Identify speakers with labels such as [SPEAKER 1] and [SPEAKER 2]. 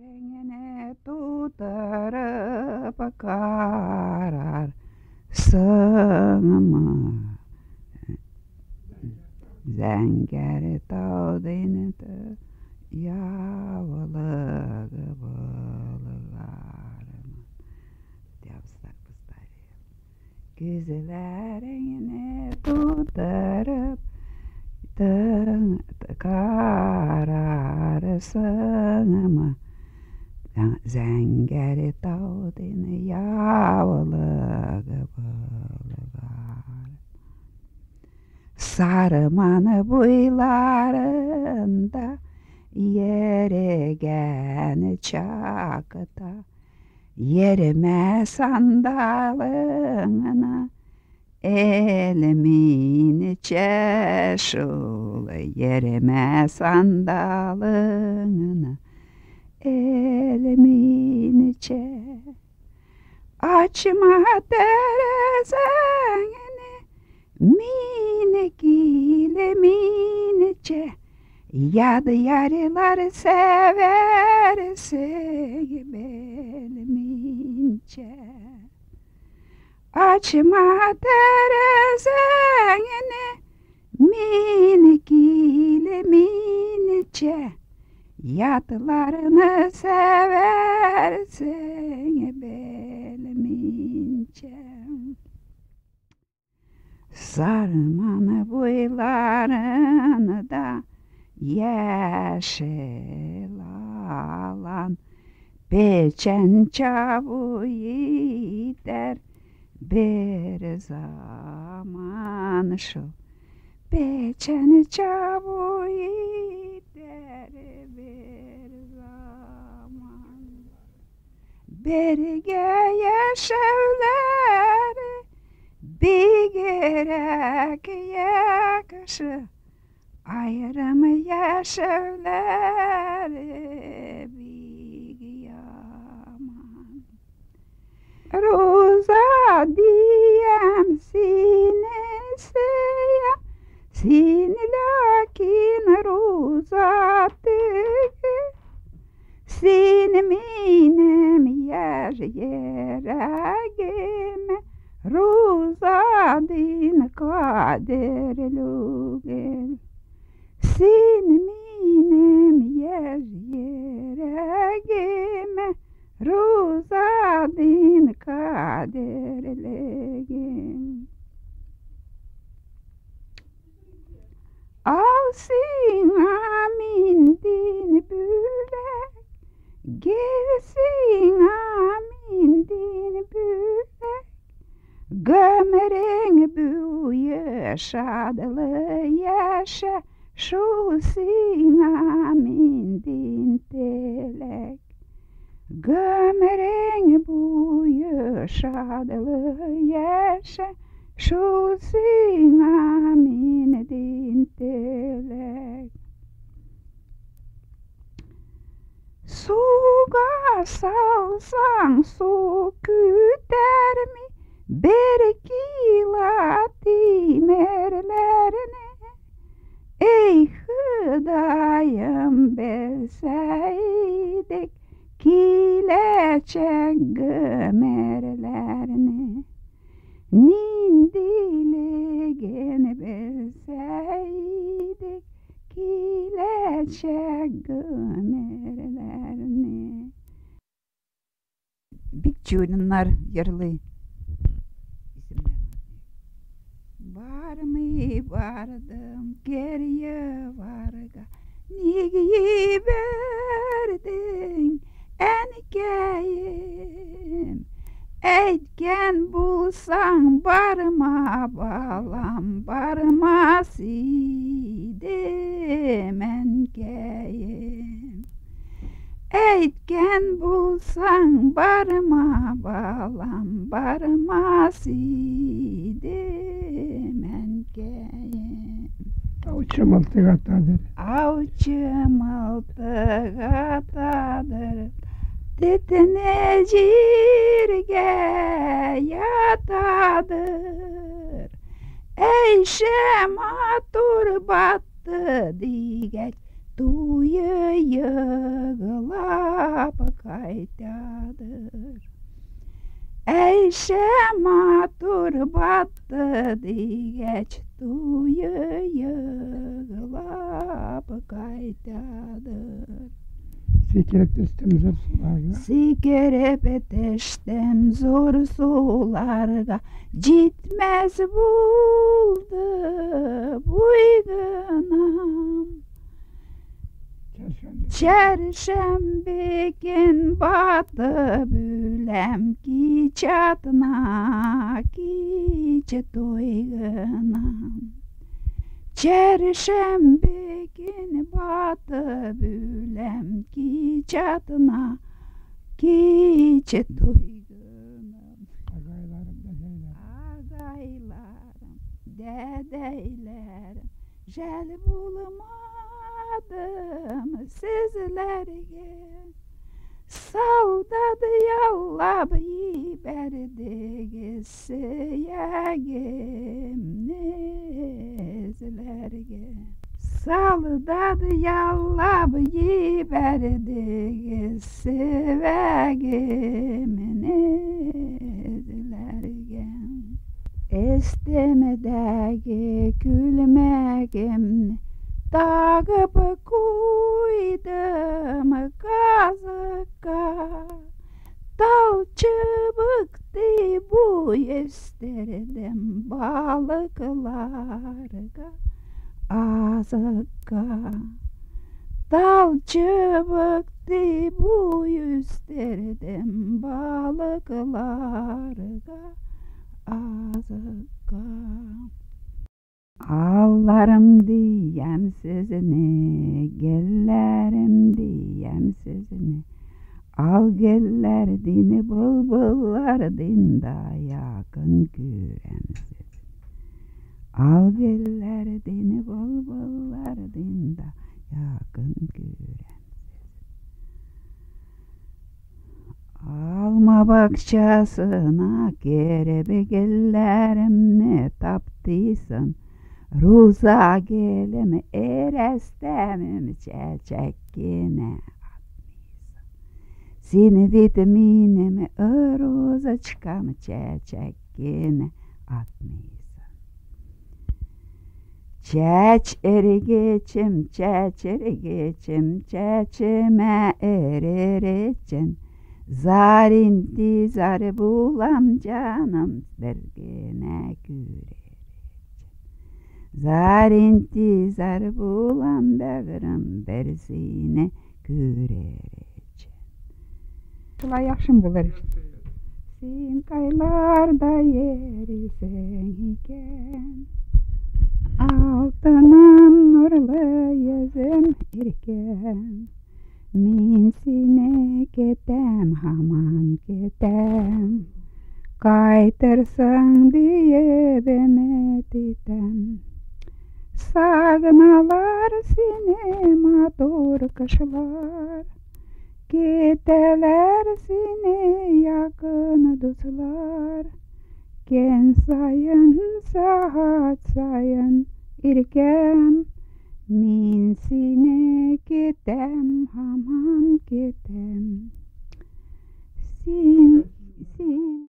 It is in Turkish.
[SPEAKER 1] Rengine tutarıp karar sığma Zengeri tağdini de yavalı gıbılıgarım Yapsak bıstari Güzellerini tutarıp karar sığma Zengeri tağdini yavalı gıbılıgarım Sarmanı boylarında yerigen çakıta Yerime sandalına elimin çeşul Yerime sandalına elimin çeşul Açma terezeni minik ile minice Yadı yarıları seversin belmince Açma terezeni minik ile minice Yatılarını seversin belmince Sarmanı boylarını da yeşil alan Beçen çabuğu gider bir zaman şu Beçen çabuğu gider bir zaman Berge yeşevleri bir gerek yakışı ayrımı yaşevleri bir yaman Roza diyem sinesiye Sinilakin rozatıgı Siniminem yer yeregime Ruzadin kaderlugel Sinminem yer yeregime Ruzadin kaderlugel Alsin amin din bülek Gelsin amin din bülek Gömerin bu yaşadılı yaşa Şu amin din telek Gömerin bu yaşadılı yaşa Şu amin din telek Suga salsan su küter mi Berkilati merlerine Ey hıdayım bilseydik Kilecek gömerlerine Nindiligini bilseydik Kilecek gömerlerine Bikçuğunlar yarılı Var mı vardım geriye varga Niye verdin enkeyim Etken bulsan barma balam barma sidem enkeyim Etken bulsan barma balam barma sidem enkeyim
[SPEAKER 2] Avçım altı katadır.
[SPEAKER 1] Avçım altı katadır Titine cirge yatadır Eşem atur battı digeç tuyu yığılap kaytadır. Eşema turbattı digeç tuyu yığılap kaytadır.
[SPEAKER 2] Sikerip testem zor sularga.
[SPEAKER 1] Sikerep testem zor sularga gitmez buldu buygınam. Çerşembe gün batı bülem ki çatına ki toygunam. Çerşembe gün batı bülem ki çatına ki toygunam. Agaylarım, dedeylerim, jel bulmadım sizlerge. Saldadı yallab yiberdi siyagim nezlerge. Saldadı yallab yiberdi siyagim nezlerge. Estemedeki külmegim dağıp koydum kazıka. Dal çıbıktı bu isterdim balıklarga azıka. Dal çıbıktı bu isterdim balıklarga azıka. Ağlarım diyem sizini, gellerim diyem sizini. Al geller dini bulbullar dinda yakın görem sizini. Al geller dini bulbullar dinda yakın görem sizini. Alma bakçasına kerebe gellerim ne taptıysın. Ruza gelimi erestemim çeçekkine atmıysan. Seni vitaminimi ruza çıkam çeçekkine atmıysan. Çeç eri geçim, çeç eri geçim, çeçime erir için. Zarinti zar bulam canım bergene güre. Zarinti zar bulan bağrım bersine kürerecek. Şulay yaxşım bular işte. Sen kaylarda yerisen iken, altınım nurlu yüzüm irken. Min sine ketem haman ketem. Kaytırsın diye bemedetem. Sagnalar seni matur kışlar. Giteler seni yakın dostlar. Gen sayın saat sayın irkem. Min sine ketem haman ketem. Sin